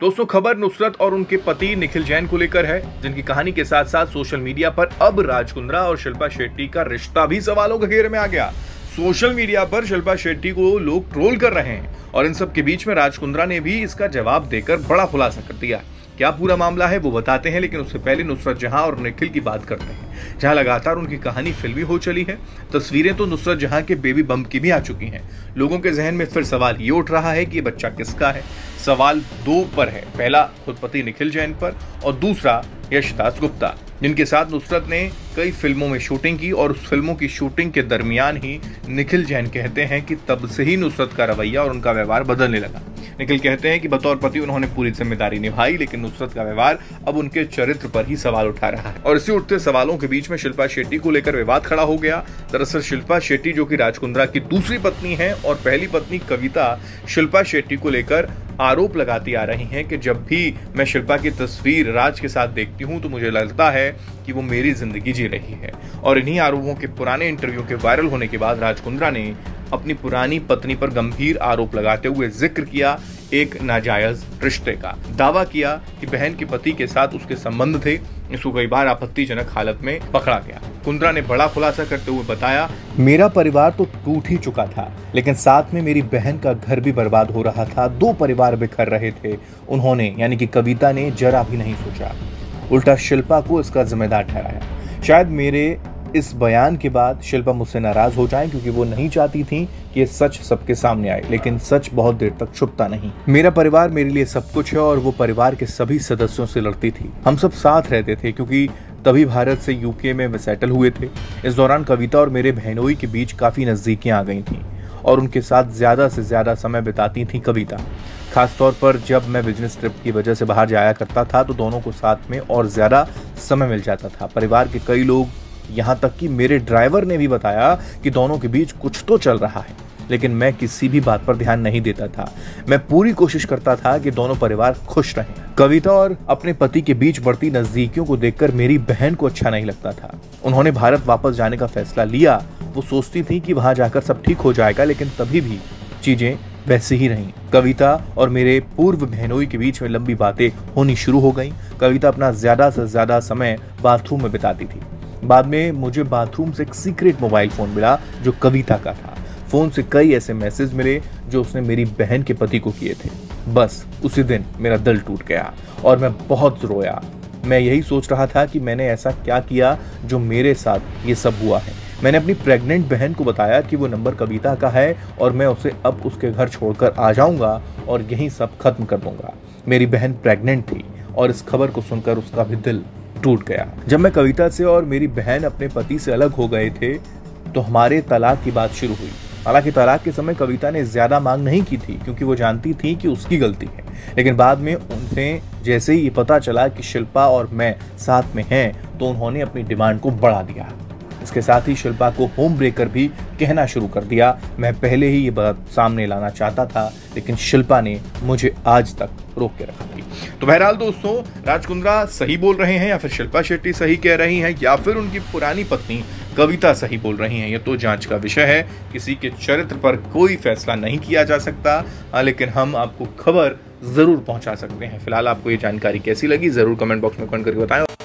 दोस्तों, खबर नुसरत और उनके पति निखिल जैन को लेकर है, जिनकी कहानी के साथ साथ सोशल मीडिया पर अब राज कुंद्रा और शिल्पा शेट्टी का रिश्ता भी सवालों के घेरे में आ गया। सोशल मीडिया पर शिल्पा शेट्टी को लोग ट्रोल कर रहे हैं और इन सब के बीच में राज कुंद्रा ने भी इसका जवाब देकर बड़ा खुलासा कर दिया। क्या पूरा मामला है वो बताते हैं, लेकिन उससे पहले नुसरत जहां और निखिल की बात करते हैं, जहां लगातार उनकी कहानी फिल्मी हो चली है। तस्वीरें तो नुसरत जहां के बेबी बम्प की भी आ चुकी हैं। लोगों के जहन में फिर सवाल ये उठ रहा है कि ये बच्चा किसका है। सवाल दो पर है, पहला खुद पति निखिल जैन पर और दूसरा यशदास गुप्ता, जिनके साथ नुसरत ने कई फिल्मों में शूटिंग की और उस फिल्मों की शूटिंग के दरमियान ही निखिल जैन कहते हैं कि तब से ही नुसरत का रवैया और उनका व्यवहार बदलने लगा। निखिल कहते हैं कि बतौर पति उन्होंने पूरी जिम्मेदारी निभाई, लेकिन नुसरत का व्यवहार अब उनके चरित्र पर ही सवाल उठा रहा है। और इसी उठते सवालों के बीच में शिल्पा शेट्टी को लेकर विवाद खड़ा हो गया। दरअसल शिल्पा शेट्टी, जो कि राज कुंद्रा की दूसरी पत्नी है, और पहली पत्नी कविता शिल्पा शेट्टी को लेकर आरोप लगाती आ रही हैं कि जब भी मैं शिल्पा की तस्वीर राज के साथ देखती हूं तो मुझे लगता है कि वो मेरी जिंदगी जी रही है। और इन्हीं आरोपों के पुराने इंटरव्यू के वायरल होने के बाद राज कुंद्रा ने अपनी पुरानी पत्नी पर गंभीर आरोप लगाते हुए जिक्र किया एक नाजायज रिश्ते का। दावा किया कि बहन के पति के साथ उसके संबंध थे। इसको कई बार आपत्तिजनक हालत में पकड़ा गया। कुंद्रा ने बड़ा खुलासा करते हुए बताया, मेरा परिवार तो टूट ही चुका था, लेकिन साथ में मेरी बहन का घर भी बर्बाद हो रहा था। दो परिवार बिखर रहे थे। उन्होंने यानी कि कविता ने जरा भी नहीं सोचा, उल्टा शिल्पा को इसका जिम्मेदार ठहराया। शायद मेरे इस बयान के बाद शिल्पा मुझसे नाराज हो जाएं, क्योंकि वो नहीं चाहती थी कि ये सच सबके सामने आए, लेकिन सच बहुत देर तक छुपता नहीं। मेरा परिवार मेरे लिए सब कुछ है और वो परिवार के सभी सदस्यों से लड़ती थी। हम सब साथ रहते थे, क्योंकि तभी भारत से यूके में वे सेटल हुए थे। इस दौरान कविता और मेरे बहनोई के बीच काफी नजदीकियां आ गई थीं और उनके साथ ज्यादा से ज्यादा समय बिताती थी कविता। खासतौर पर जब मैं बिजनेस ट्रिप की वजह से बाहर जाया करता था तो दोनों को साथ में और ज्यादा समय मिल जाता था। परिवार के कई लोग, यहाँ तक कि मेरे ड्राइवर ने भी बताया कि दोनों के बीच कुछ तो चल रहा है, लेकिन मैं किसी भी बात पर ध्यान नहीं देता था। मैं पूरी कोशिश करता था कि दोनों परिवार खुश रहें। कविता और अपने पति के बीच बढ़ती नजदीकियों को देखकर मेरी बहन को अच्छा नहीं लगता था। उन्होंने भारत वापस जाने का फैसला लिया। वो सोचती थी कि वहां जाकर सब ठीक हो जाएगा, लेकिन तभी भी चीजें वैसे ही रहीं। कविता और मेरे पूर्व बहनोई के बीच में लंबी बातें होनी शुरू हो गईं। कविता अपना ज्यादा से ज्यादा समय बाथरूम में बिताती थी। बाद में मुझे बाथरूम से एक सीक्रेट मोबाइल फोन मिला जो कविता का था। फोन से कई ऐसे मैसेज मिले जो उसने मेरी बहन के पति को किए थे। बस उसी दिन मेरा दिल टूट गया और मैं बहुत रोया। मैं यही सोच रहा था कि मैंने ऐसा क्या किया जो मेरे साथ ये सब हुआ है। मैंने अपनी प्रेग्नेंट बहन को बताया कि वो नंबर कविता का है और मैं उसे अब उसके घर छोड़कर आ जाऊंगा और यही सब खत्म कर दूंगा। मेरी बहन प्रेग्नेंट थी और इस खबर को सुनकर उसका भी दिल टूट गया। जब मैं कविता से और मेरी बहन अपने पति से अलग हो गए थे तो हमारे तलाक की बात शुरू हुई। हालांकि तलाक के समय कविता ने ज्यादा मांग नहीं की थी, क्योंकि वो जानती थी कि उसकी गलती है। लेकिन बाद में उन्हें जैसे ही ये पता चला कि शिल्पा और मैं साथ में हैं, तो उन्होंने अपनी डिमांड को बढ़ा दिया। इसके साथ ही शिल्पा को होम ब्रेकर भी कहना शुरू कर दिया। मैं पहले ही ये बात सामने लाना चाहता था, लेकिन शिल्पा ने मुझे आज तक रोक के रखा थी। तो बहरहाल दोस्तों, राज कुंद्रा सही बोल रहे हैं या फिर शिल्पा शेट्टी सही कह रही हैं या फिर उनकी पुरानी पत्नी कविता सही बोल रही हैं, ये तो जांच का विषय है। किसी के चरित्र पर कोई फैसला नहीं किया जा सकता, लेकिन हम आपको खबर जरूर पहुंचा सकते हैं। फिलहाल आपको ये जानकारी कैसी लगी जरूर कमेंट बॉक्स में कमेंट करके बताएं।